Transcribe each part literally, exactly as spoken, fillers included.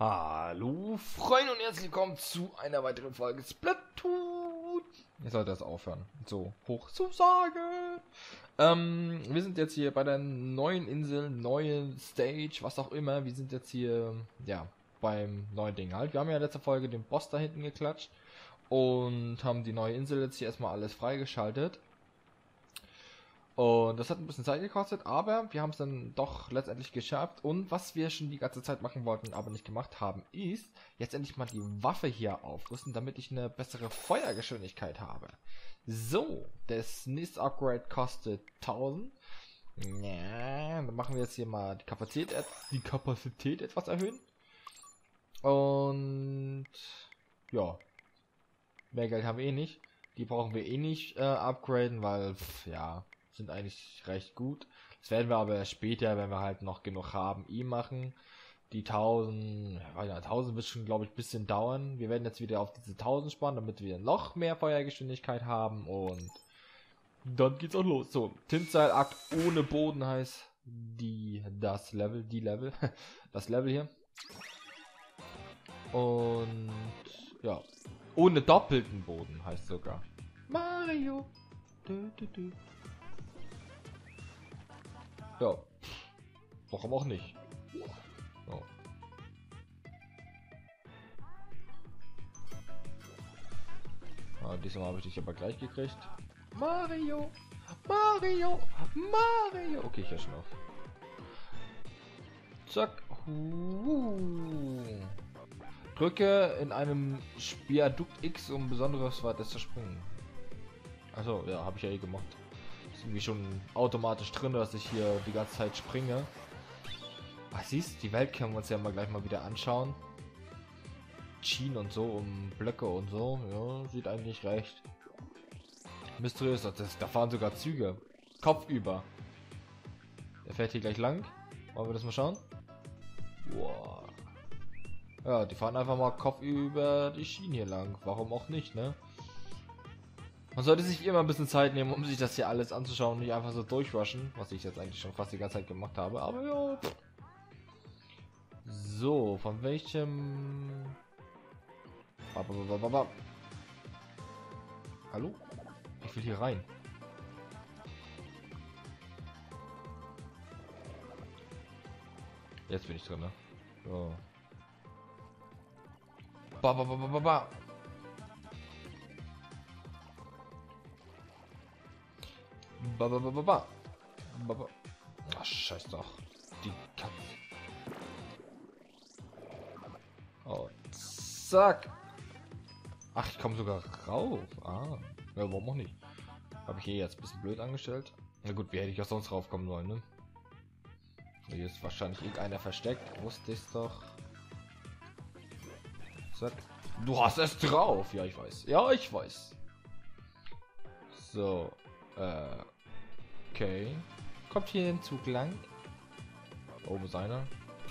Hallo Freunde und herzlich willkommen zu einer weiteren Folge Splatoon. Jetzt sollte das aufhören, so hoch zu sagen. Ähm, wir sind jetzt hier bei der neuen Insel, neuen Stage, was auch immer. Wir sind jetzt hier, ja, beim neuen Ding halt. Wir haben ja in letzter Folge den Boss da hinten geklatscht und haben die neue Insel jetzt hier erstmal alles freigeschaltet. Und das hat ein bisschen Zeit gekostet, aber wir haben es dann doch letztendlich geschafft. Und was wir schon die ganze Zeit machen wollten, aber nicht gemacht haben, ist jetzt endlich mal die Waffe hier aufrüsten, damit ich eine bessere Feuergeschwindigkeit habe. So, das nächste Upgrade kostet tausend. Ja, dann machen wir jetzt hier mal die Kapazität, die Kapazität etwas erhöhen. Und ja, mehr Geld haben wir eh nicht. Die brauchen wir eh nicht äh, upgraden, weil pff, ja, sind eigentlich recht gut. Das werden wir aber später, wenn wir halt noch genug haben, eh machen. Die tausend, ja, tausend wird schon, glaube ich, ein bisschen dauern. Wir werden jetzt wieder auf diese tausend sparen, damit wir noch mehr Feuergeschwindigkeit haben. Und dann geht's auch los. So, Tinseilakt ohne Boden heißt die, das Level, die Level, das Level hier. Und ja, ohne doppelten Boden heißt sogar Mario. Du, du, du. Ja, warum auch nicht? So. Ah, diesmal habe ich dich aber gleich gekriegt. Mario, Mario, Mario. Okay, ich höre schon auf. Zack. Uh. Drücke in einem Spiadukt X, um besonderes weiter zu springen. Also ja, habe ich ja eh gemacht. Ist irgendwie schon automatisch drin, dass ich hier die ganze Zeit springe. Ach, siehst, die Welt können wir uns ja mal gleich mal wieder anschauen. Schienen und so, um Blöcke und so. Ja, sieht eigentlich recht mysteriös aus. Das, da fahren sogar Züge. Kopfüber. Der fährt hier gleich lang. Wollen wir das mal schauen? Wow. Ja, die fahren einfach mal Kopf über die Schienen hier lang. Warum auch nicht, ne? Man sollte sich immer ein bisschen Zeit nehmen, um sich das hier alles anzuschauen und nicht einfach so durchrushen, was ich jetzt eigentlich schon fast die ganze Zeit gemacht habe. Aber ja. So, von welchem... Hallo? Ich will hier rein. Jetzt bin ich drin, ne? So. Ba, ba, ba, ba, ba, ba. Ba, ba, ba, ba, ba. Ba, ba. Ach, scheiß doch. Die Katze. Oh, zack. Ach, ich komme sogar rauf. Ah. Ja, warum auch nicht? Habe ich hier jetzt ein bisschen blöd angestellt. Na gut, wie hätte ich auch sonst raufkommen sollen, ne? Hier ist wahrscheinlich irgendeiner versteckt. Wusste ich's doch. Zack. Du hast es drauf. Ja, ich weiß. Ja, ich weiß. So. Äh. Okay. Kommt hier ein Zug lang. Oben ist einer.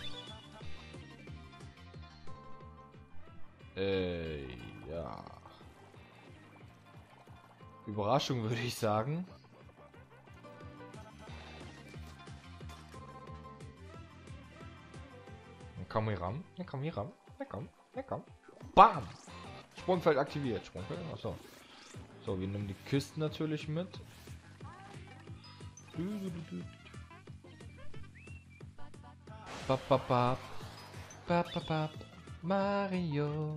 Äh, ja. Überraschung würde ich sagen. Dann komm hier ran. Dann komm hier ran. Dann komm. Dann komm. Bam! Sprungfeld aktiviert. Sprungfeld. Achso. So, wir nehmen die Kisten natürlich mit. Ba, ba, ba. Ba, ba, ba. Mario.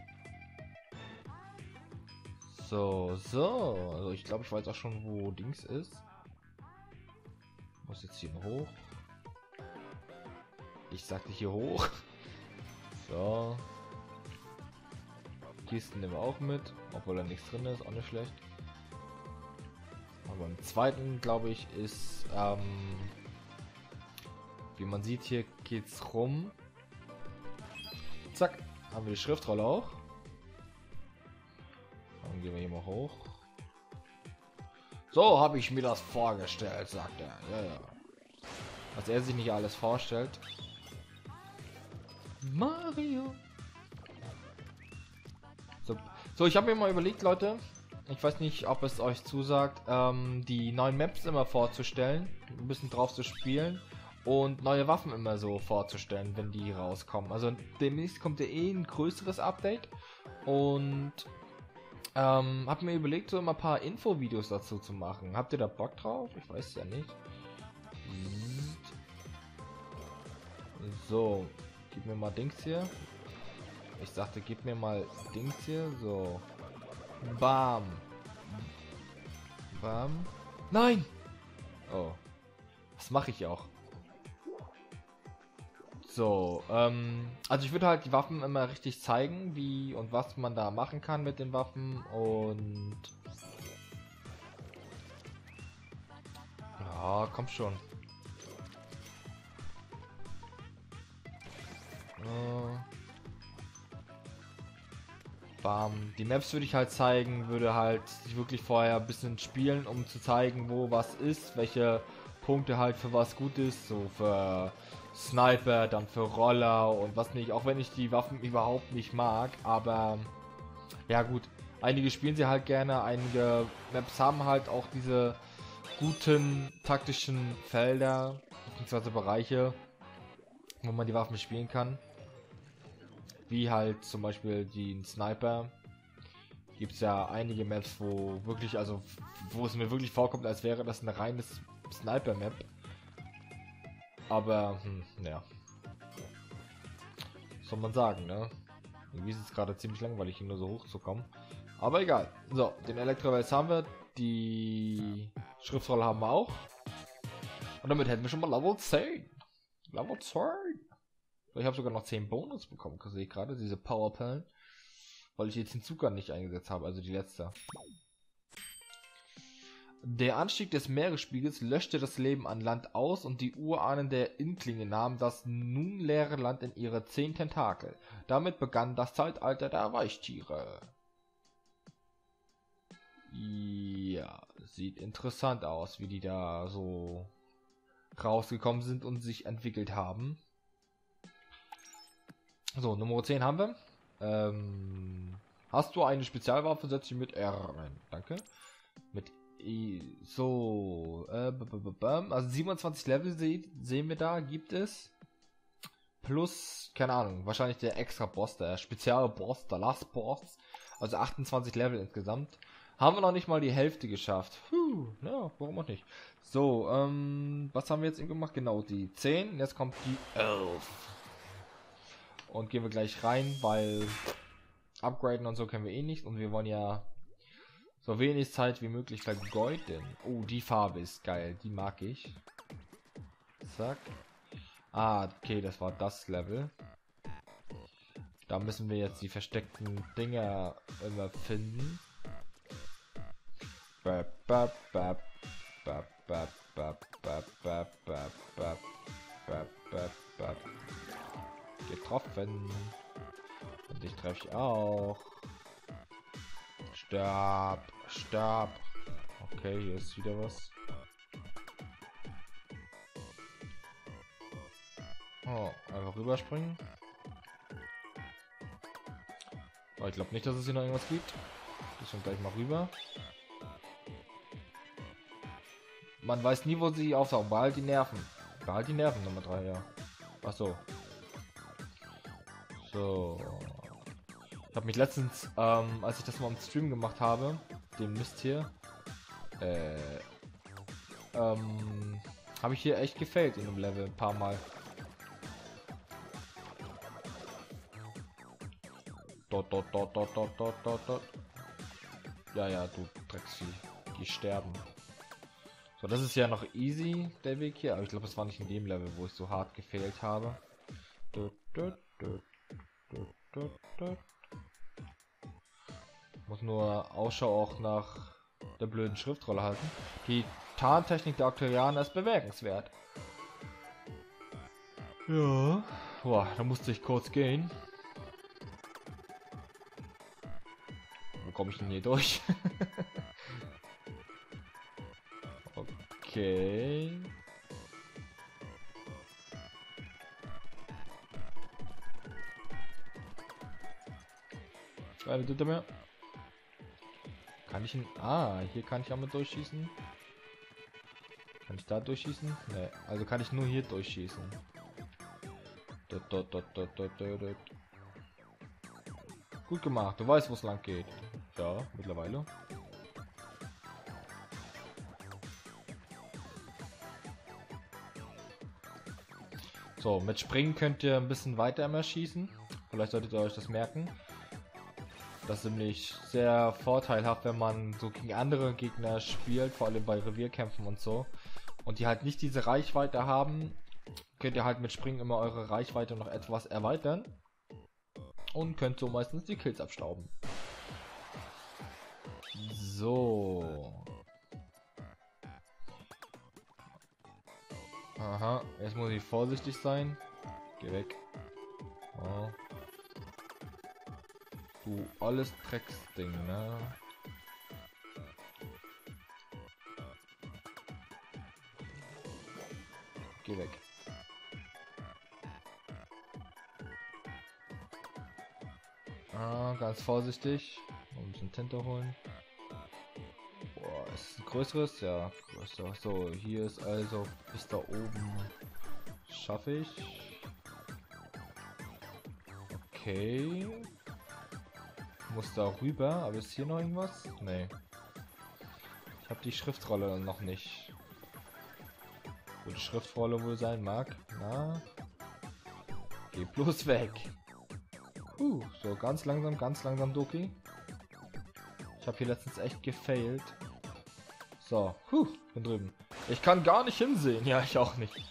So, so. Also ich glaube, ich weiß auch schon, wo Dings ist. Muss jetzt hier hoch. Ich sagte hier hoch. So. Kisten nehmen wir auch mit, obwohl da nichts drin ist, auch nicht schlecht. Aber im zweiten, glaube ich, ist, ähm, wie man sieht, hier geht's rum. Zack, haben wir die Schriftrolle auch. Dann gehen wir hier mal hoch. So habe ich mir das vorgestellt, sagt er. Ja, ja. Was er sich nicht alles vorstellt. Mario. So, so ich habe mir mal überlegt, Leute. Ich weiß nicht, ob es euch zusagt, ähm, die neuen Maps immer vorzustellen, ein bisschen drauf zu spielen und neue Waffen immer so vorzustellen, wenn die rauskommen. Also demnächst kommt ja eh ein größeres Update und ähm, hab mir überlegt, so immer ein paar Infovideos dazu zu machen. Habt ihr da Bock drauf? Ich weiß es ja nicht. So, gib mir mal Dings hier. Ich sagte, gib mir mal Dings hier. So. Bam. Bam. Nein! Oh. Das mache ich auch. So, ähm, also ich würde halt die Waffen immer richtig zeigen, wie und was man da machen kann mit den Waffen und ja, komm schon. Äh, Bam. Die Maps würde ich halt zeigen, würde halt wirklich vorher ein bisschen spielen, um zu zeigen, wo was ist, welche Punkte halt für was gut ist, so für Sniper, dann für Roller und was nicht, auch wenn ich die Waffen überhaupt nicht mag, aber ja gut, einige spielen sie halt gerne, einige Maps haben halt auch diese guten taktischen Felder, beziehungsweise Bereiche, wo man die Waffen spielen kann. Wie halt zum Beispiel den Sniper. Gibt es ja einige Maps, wo wirklich, also wo es mir wirklich vorkommt, als wäre das eine reine Sniper-Map. Aber, hm, ja. Soll man sagen, ne? Irgendwie ist es gerade ziemlich langweilig, hier nur so hoch zu kommen. Aber egal. So, den Elektrowels haben wir. Die Schriftrolle haben wir auch. Und damit hätten wir schon mal Level zehn. Level zehn. Ich habe sogar noch zehn Bonus bekommen, sehe ich gerade, diese Powerpellen. Weil ich jetzt den Zucker nicht eingesetzt habe, also die letzte. Der Anstieg des Meeresspiegels löschte das Leben an Land aus und die Urahnen der Inklinge nahmen das nun leere Land in ihre zehn Tentakel. Damit begann das Zeitalter der Weichtiere. Ja, sieht interessant aus, wie die da so rausgekommen sind und sich entwickelt haben. So, Nummer zehn haben wir. Ähm, hast du eine Spezialwaffe? Setz sie mit R rein. Danke. Mit I. So. Äh, also siebenundzwanzig Level se sehen wir da. Gibt es. Plus, keine Ahnung, wahrscheinlich der extra Boss, der Spezialboss, der Last Boss. Also achtundzwanzig Level insgesamt. Haben wir noch nicht mal die Hälfte geschafft. Puh, ja, warum auch nicht. So, ähm, was haben wir jetzt eben gemacht? Genau, die zehn. Jetzt kommt die elf. Und gehen wir gleich rein, weil upgraden und so können wir eh nicht. Und wir wollen ja so wenig Zeit wie möglich vergeuden. Oh, die Farbe ist geil. Die mag ich. Zack. Ah, okay, das war das Level. Da müssen wir jetzt die versteckten Dinger immer finden. Bap, bap, bap, bap, bap, bap, bap, bap, bap, bap, bap, bap, bap. Getroffen. Und ich treffe ich auch. Stab, stab. Okay, hier ist wieder was. Oh, einfach rüberspringen. Aber ich glaube nicht, dass es hier noch irgendwas gibt. Ich schon gleich mal rüber. Man weiß nie, wo sie auftauchen. Behalt die Nerven. Behalt die Nerven, Nummer drei, ja. Ach so. So. Ich habe mich letztens, ähm, als ich das mal im Stream gemacht habe, den Mist hier, äh, ähm, habe ich hier echt gefällt in dem Level ein paar Mal. Dort, dort, dort, dort, dort, dort, dort, dort. Ja, ja, du Drecksvieh. Die sterben. So, das ist ja noch easy, der Weg hier. Aber ich glaube, es war nicht in dem Level, wo ich so hart gefehlt habe. Dut, dut, dut, dut, dut, dut. Muss nur Ausschau auch nach der blöden Schriftrolle halten. Die Tarntechnik der Octorianer ist bemerkenswert. Ja. Boah, da musste ich kurz gehen. Wo komme ich denn hier durch? Okay. Eine Dritte mehr. Kann ich ihn... Ah, hier kann ich auch mit durchschießen. Kann ich da durchschießen? Ne, also kann ich nur hier durchschießen. Dot, dot, dot, dot, dot, dot, dot. Gut gemacht, du weißt, wo es lang geht. Ja, mittlerweile. So, mit Springen könnt ihr ein bisschen weiter immer schießen. Vielleicht solltet ihr euch das merken. Das ist nämlich sehr vorteilhaft, wenn man so gegen andere Gegner spielt, vor allem bei Revierkämpfen und so. Und die halt nicht diese Reichweite haben, könnt ihr halt mit Springen immer eure Reichweite noch etwas erweitern. Und könnt so meistens die Kills abstauben. So. Aha, jetzt muss ich vorsichtig sein. Geh weg. Oh. Du alles Drecksding, ne? Geh weg. Ah, ganz vorsichtig. Ein bisschen Tinte holen. Boah, ist es ein größeres? Ja, größer. So, hier ist also bis da oben. Schaffe ich. Okay. Muss da rüber, aber ist hier noch irgendwas? Nee. Ich habe die Schriftrolle noch nicht. Wo die Schriftrolle wohl sein mag. Na? Geh bloß weg. Uh, so ganz langsam, ganz langsam, Doki. Ich habe hier letztens echt gefailt. So, huh, bin drüben. Ich kann gar nicht hinsehen. Ja, ich auch nicht.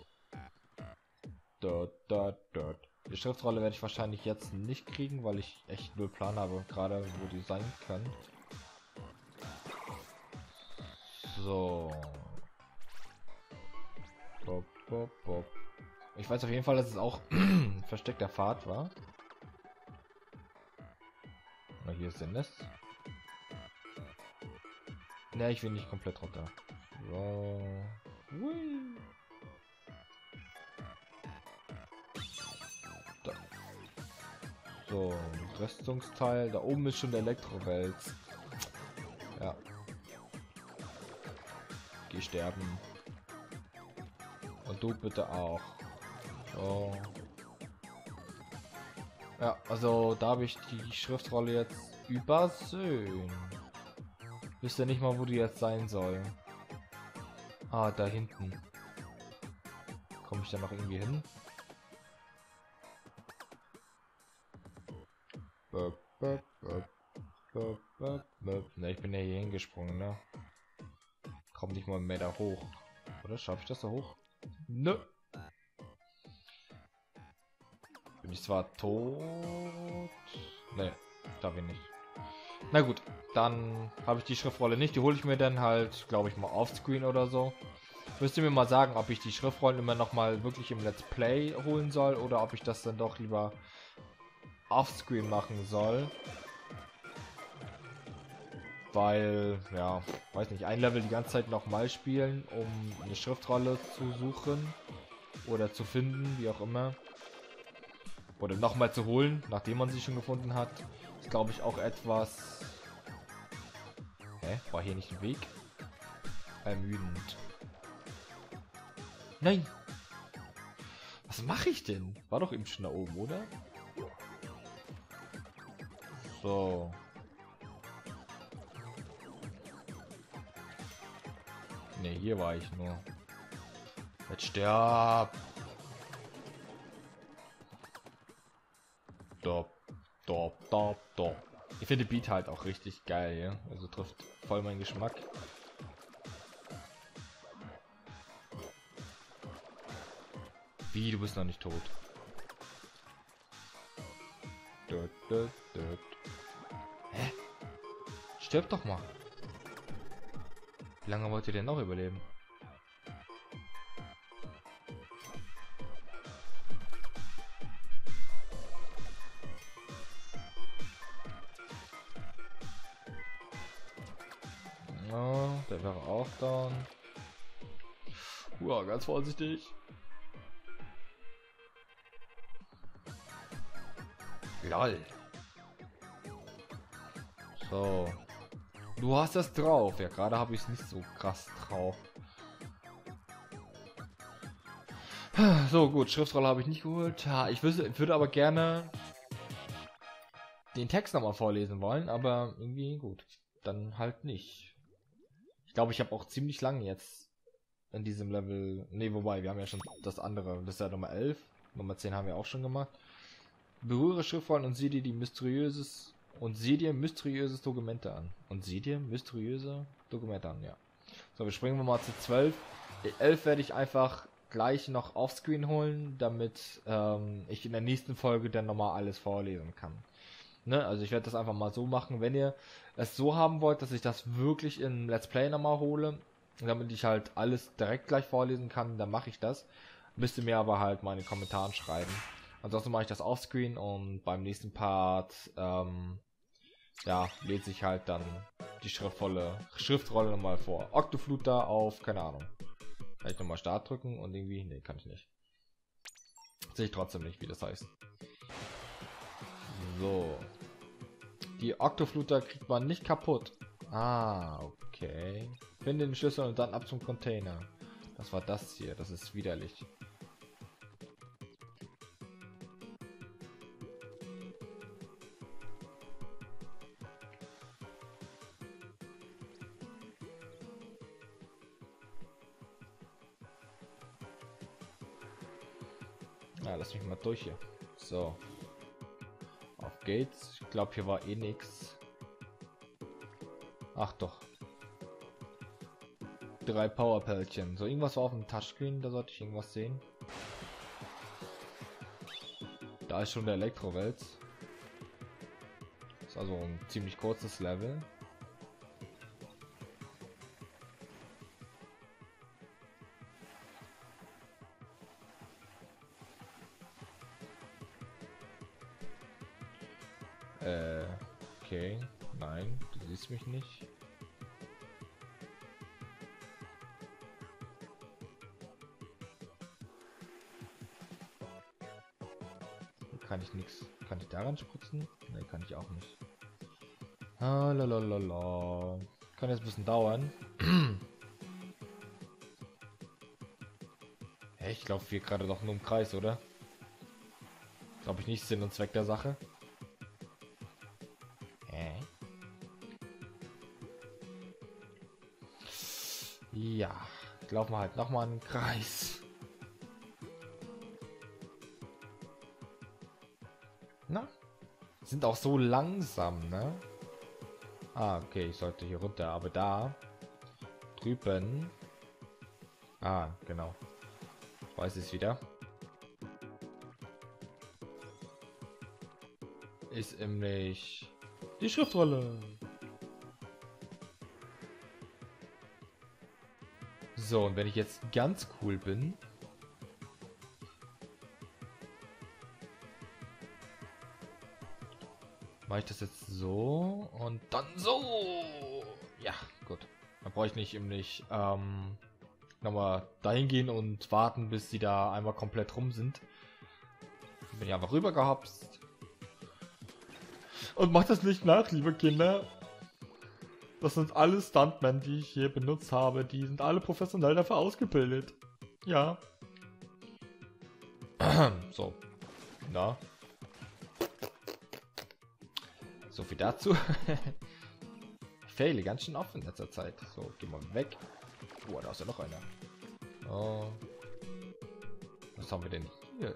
Dort, dort, dort. Die Schriftrolle werde ich wahrscheinlich jetzt nicht kriegen, weil ich echt null Plan habe, gerade wo die sein kann. So. Bop, bop, bop. Ich weiß auf jeden Fall, dass es auch versteckter Pfad war. Na, hier ist der Nest. Ne, ich will nicht komplett runter. So. Hui. Da. So, Rüstungsteil. Da oben ist schon der Elektrowels. Ja. Geh sterben. Und du bitte auch. So. Ja, also da habe ich die Schriftrolle jetzt übersehen. Wisst ihr nicht mal, wo die jetzt sein soll? Ah, da hinten. Komme ich da noch irgendwie hin? Ne, ich bin ja hier hingesprungen, ne? Komm nicht mal mehr da hoch. Oder schaffe ich das da hoch? Nö. Bin ich zwar tot? Ne, darf ich nicht. Na gut, dann habe ich die Schriftrolle nicht. Die hole ich mir dann halt, glaube ich, mal offscreen oder so. Müsst ihr mir mal sagen, ob ich die Schriftrollen immer noch mal wirklich im Let's Play holen soll oder ob ich das dann doch lieber offscreen machen soll. Weil, ja, weiß nicht, ein Level die ganze Zeit noch mal spielen, um eine Schriftrolle zu suchen oder zu finden, wie auch immer. Oder nochmal zu holen, nachdem man sie schon gefunden hat. Ist, glaube ich, auch etwas... Hä? War hier nicht ein Weg? Ermüdend. Nein! Was mache ich denn? War doch eben schon da oben, oder? So. Ne, hier war ich nur. Jetzt sterb! Dop, dop, dop, dop. Ich finde Beat halt auch richtig geil, ja. Also trifft voll meinen Geschmack. Wie, du bist noch nicht tot. Dut, dut, dut. Hä? Stirb doch mal. Wie lange wollt ihr denn noch überleben? Ja, der wäre auch down. Uah, ganz vorsichtig. Lol. So. Du hast das drauf. Ja, gerade habe ich es nicht so krass drauf. So, gut, Schriftrolle habe ich nicht geholt. Ja, ich wüsste, würde aber gerne den Text nochmal vorlesen wollen, aber irgendwie gut. Dann halt nicht. Ich glaube, ich habe auch ziemlich lange jetzt in diesem Level. Ne, wobei, wir haben ja schon das andere. Das ist ja Nummer elf. Nummer zehn haben wir auch schon gemacht. Berühre Schriftrollen und sieh dir die mysteriöses und sieh dir mysteriöses Dokumente an. Und sieh dir mysteriöse Dokumente an, ja. So, wir springen wir mal zu zwölf. Die elf werde ich einfach gleich noch offscreen holen, damit ähm, ich in der nächsten Folge dann nochmal alles vorlesen kann. Ne? Also ich werde das einfach mal so machen, wenn ihr es so haben wollt, dass ich das wirklich in Let's Play nochmal hole, damit ich halt alles direkt gleich vorlesen kann, dann mache ich das. Müsst ihr mir aber halt meine Kommentare schreiben. Ansonsten mache ich das offscreen und beim nächsten Part ähm, ja, lese ich halt dann die Schriftrolle, Schriftrolle nochmal vor. Octofluter auf, keine Ahnung. Kann ich nochmal Start drücken und irgendwie, nee, kann ich nicht. Sehe ich trotzdem nicht, wie das heißt. So. Die Octofluter kriegt man nicht kaputt. Ah, okay. Finde den Schlüssel und dann ab zum Container. Das war das hier, das ist widerlich. Ja, lass mich mal durch hier. So. Auf geht's. Ich glaube, hier war eh nix. Ach doch. Drei Powerpellchen. So, irgendwas war auf dem Touchscreen. Da sollte ich irgendwas sehen. Da ist schon der Elektrowälz. Ist also ein ziemlich kurzes Level. Äh, okay. Nein, du siehst mich nicht. Kann ich nichts. Kann ich daran spritzen? Ne, kann ich auch nicht. Ah, lalalala. Kann jetzt ein bisschen dauern. Hey, ich laufe hier gerade doch nur im Kreis, oder? Glaube ich nicht Sinn und Zweck der Sache. Hä? Ja, laufen wir halt nochmal einen Kreis. Na? Sind auch so langsam, ne? Ah, okay, ich sollte hier runter, aber da drüben. Ah, genau. Ich weiß es wieder. Ist nämlich die Schriftrolle. So, und wenn ich jetzt ganz cool bin, mache ich das jetzt so und dann so. Ja, gut. Dann brauche ich nicht eben nicht ähm, nochmal dahin gehen und warten, bis sie da einmal komplett rum sind. Bin ich einfach rüber gehopst. Und macht das nicht nach, liebe Kinder. Das sind alle Stuntmen, die ich hier benutzt habe. Die sind alle professionell dafür ausgebildet. Ja. So. Na. So viel dazu. Ich faile ganz schön oft in letzter Zeit. So, geh mal weg. Oh, da ist ja noch einer. Oh. Was haben wir denn hier?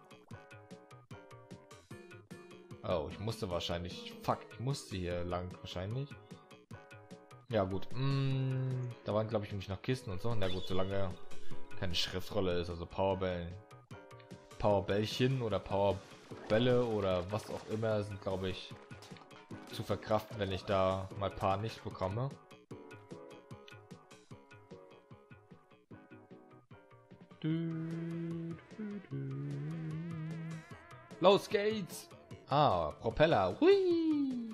Oh, ich musste wahrscheinlich... Fuck, ich musste hier lang wahrscheinlich. Ja gut. Mm, da waren glaube ich nämlich noch Kisten und so. Na gut, solange keine Schriftrolle ist, also Powerbell. Powerbällchen oder Powerbälle oder was auch immer sind glaube ich zu verkraften, wenn ich da mal ein paar nicht bekomme. Los geht's! Ah, Propeller. Hui!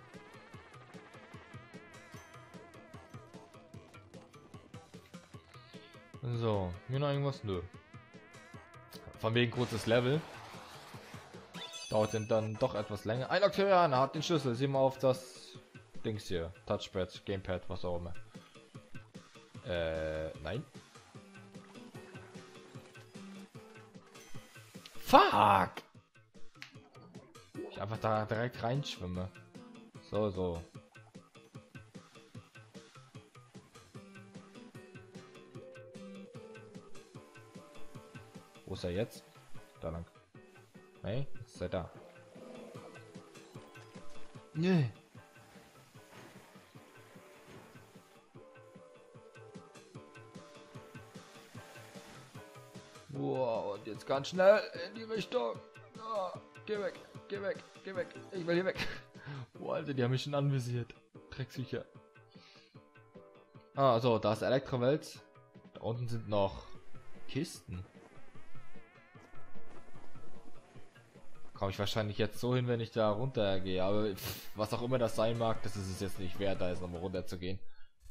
So, mir noch irgendwas? Nö. Von wegen kurzes Level. Dauert denn dann doch etwas länger. Ein Octavianer hat den Schlüssel. Sieh mal auf das Dings hier. Touchpad, Gamepad, was auch immer. Äh, nein. Fuck! Ich einfach da direkt reinschwimme. So, so. Wo ist er jetzt? Da lang. Hey, jetzt ist er da. Nee. Wow, und jetzt ganz schnell in die Richtung. Oh, geh weg, geh weg, geh weg. Ich will hier weg. Oh, Alter, die haben mich schon anvisiert. Drecksviecher. Ah, so, da ist Elektrowelt. Da unten sind noch Kisten. Komme ich wahrscheinlich jetzt so hin, wenn ich da runter gehe. Aber pff, was auch immer das sein mag, das ist es jetzt nicht wert, da jetzt nochmal runter zu gehen.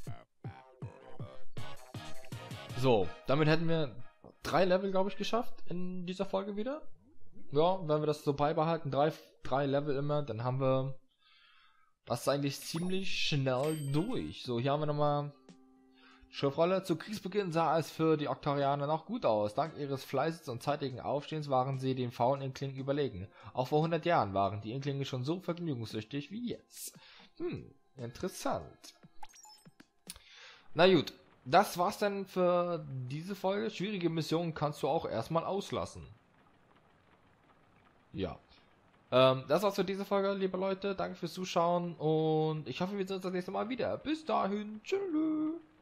So, damit hätten wir drei Level, glaube ich, geschafft in dieser Folge wieder. Ja, wenn wir das so beibehalten, drei, drei Level immer, dann haben wir das eigentlich ziemlich schnell durch. So, hier haben wir nochmal Schriftrolle. Zu Kriegsbeginn sah es für die Octarianer noch gut aus. Dank ihres Fleißes und zeitigen Aufstehens waren sie den faulen Inklingen überlegen. Auch vor hundert Jahren waren die Inklinge schon so vergnügungssüchtig wie jetzt. Hm, interessant. Na gut, das war's dann für diese Folge. Schwierige Missionen kannst du auch erstmal auslassen. Ja. Ähm, das war's für diese Folge, liebe Leute. Danke fürs Zuschauen und ich hoffe, wir sehen uns das nächste Mal wieder. Bis dahin. Tschüss.